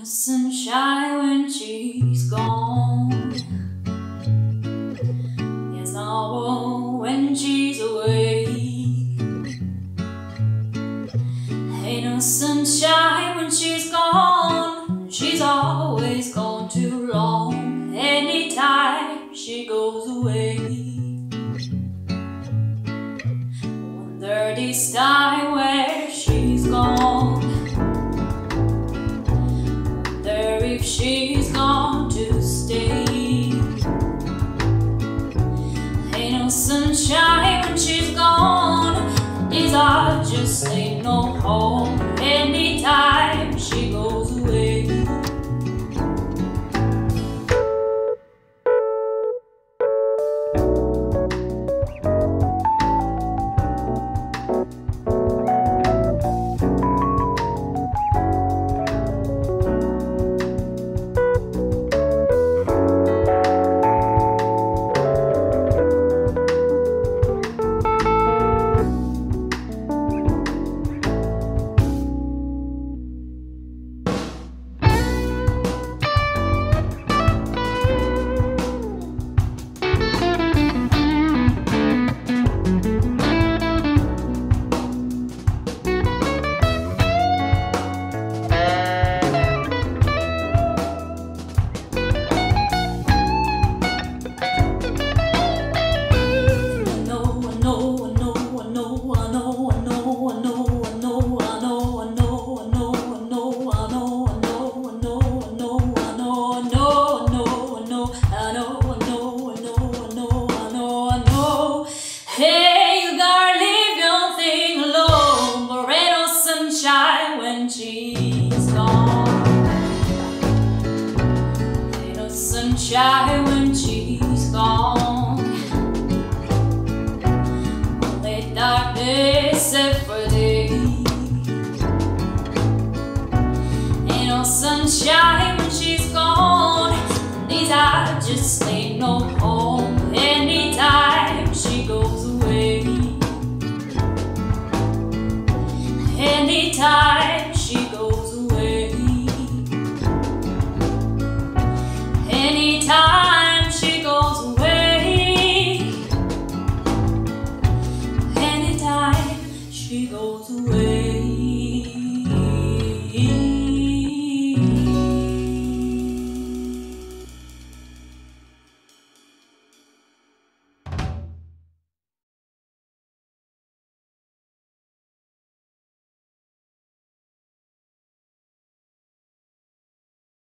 Sunshine when she's gone. Yes, now when she's away. Ain't no sunshine when she's gone. She's always gone too long. Anytime she goes away. Wonder this time where she's gone. If she's gone to stay. Ain't no sunshine when she's gone. These are just ain't no home. Anytime she goes away. Sunshine when she's gone. Only darkness every day. Ain't no sunshine when she's gone. These are just ain't no home. Anytime she goes away. Anytime she goes away. Anytime she goes away. Anytime she goes away.